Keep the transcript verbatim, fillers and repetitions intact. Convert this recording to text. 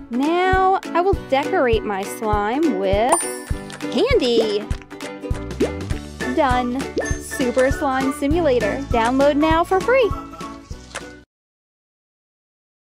Now I will decorate my slime with candy. Done. Super Slime Simulator. Download now for free.